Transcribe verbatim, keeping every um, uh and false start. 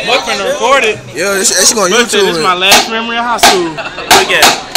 Boyfriend recorded. Yeah, it's, it's going to YouTube. This is my last memory of high school. Look at it.